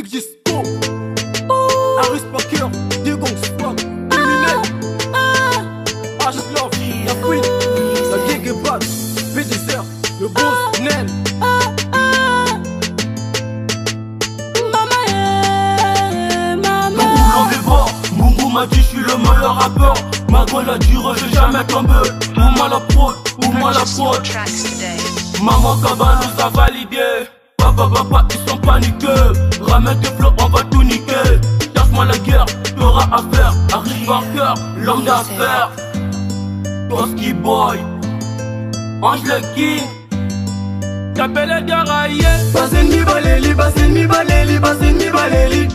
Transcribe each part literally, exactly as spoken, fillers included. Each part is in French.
Big Disco, Harris Parker, Diego Swag, Eminem, H Love, la Queen, la Gang et Bad, B D R, le Boss, Nel. Mungu m'a dit je suis le meilleur rappeur. Ma gueule a duré, j'ai jamais tombé. Ou mal la prod, ou mal la prod. Maman Kaba nous a validé. Papa, papa, ils sont paniqués. Ramène tes flots, on va tout niquer. Lâche-moi la guerre, t'auras affaire. Harris Parker, l'homme d'affaires. Toski Boy, Ange le King. T'appelles les déraillés. Bas ennemi baléli, bas ennemi baléli, bas ennemi baléli.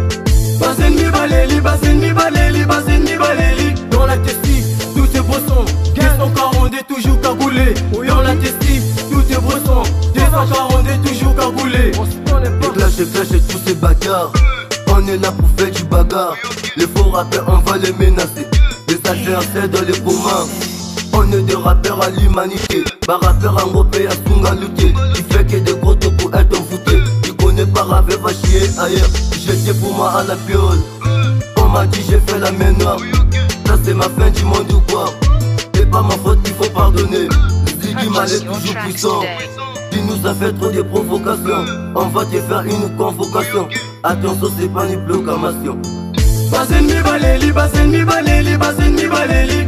Bas ennemi baléli, bas ennemi baléli, bas ennemi baléli. Dans la tessie, tout est brosson. deux cent quarante est toujours cagoulé. Dans la tessie, tout est brosson. deux cent quarante est toujours cagoulé. Les clashs et clashs et tous ces bagarres. On est là pour faire du bagarre. Les faux rappeurs, on va les menacer. Les adversaires dans les communs. On est des rappeurs à l'humanité. Pas rappeur en européen, à lutter. Il fait que des gros taux pour être envoûté. Tu connais pas rave, va chier ailleurs. J'étais pour moi à la piole. On m'a dit j'ai fait la main noire. Ça c'est ma fin du monde ou quoi? C'est pas ma faute, il faut pardonner. Ziggy Mal est toujours puissant. Tu nous as fait trop de provocations. On va te faire une convocation. Attention, c'est pas une proclamation. Bas ennemi baléli, bas ennemi baléli, bas ennemi baléli.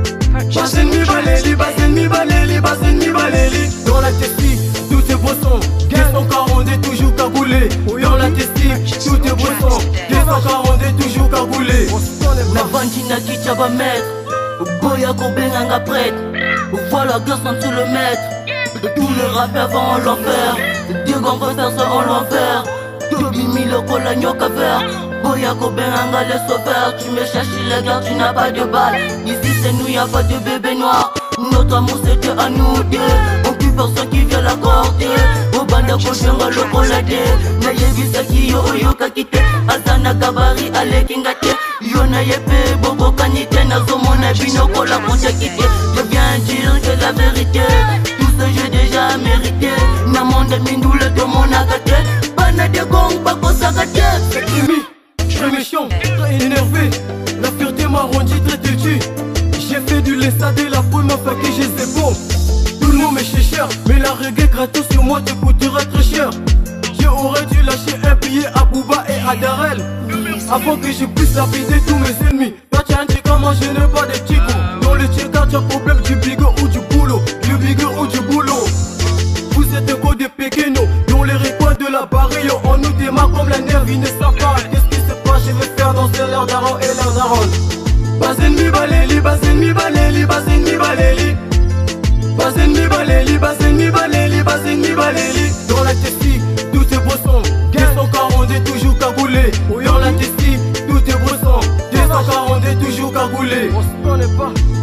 Bas ennemi baléli, bas ennemi baléli, bas ennemi baléli. Dans la tessie, tout est brosson. deux cent quarante est toujours cagoulé. Dans la tessie, tout est brosson. deux cent quarante est toujours cagoulé. La bandina qui t'a va mettre. Boya Kobenanga prête. Voilà garçon sous le maître. Tous les rappeurs vont en l'enfer. Dieu qu'on veut faire ça en l'enfer. Tobi mille colagno cavert. Boya Kobenanga les sauveurs. Tu me cherches les gars, tu n'as pas de balle. Ici c'est nous, y'a pas de bébé noir. Notre amour c'était à nous deux. Aucune personne qui vient l'accorder. Au banda koshenga le colade. Nayebisa ki yo oyo kakite. Azana kabari ale kingate. Yo na yepe bobo kanite. Nazomona bino kola konta kite. Je viens dire que la vérité, tout ce j'ai déjà mérité. Namonde mindoule de mon agate. Bana de gong bako sagate. Jimmy, très méchant, très énervé. La fierté m'a rendu très têtu. J'ai fait du lessa dès la première fois que j'ai sais bon. Tout le monde m'est cher, mais la reggae gratos sur moi te coûtera très cher. J'aurais dû lâcher un billet à Booba et à Darel avant que je puisse lapider tous mes ennemis. Toi tu as un truc à moi, je n'ai pas de tico. Dans le tchèque, tu as problème du bigot ou du boulot. Du bigot ou du boulot. Vous êtes encore des péquenos. Dans les recoins de la barrière, on nous démarre comme la nerve, ils ne savent pas. Qu'est-ce qui se passe, je vais faire danser leur daron et leur daron. Bas ennemi baléli, bas ennemi baléli, bas ennemi baléli. Bas ennemi baléli, bas ennemi baléli, bas ennemi baléli. Dans la tessie, tout est brosson. deux cent quarante est toujours cagoulé. Dans la tessie, tout est brosson. deux cent quarante est toujours cagoulé. On se connaît pas.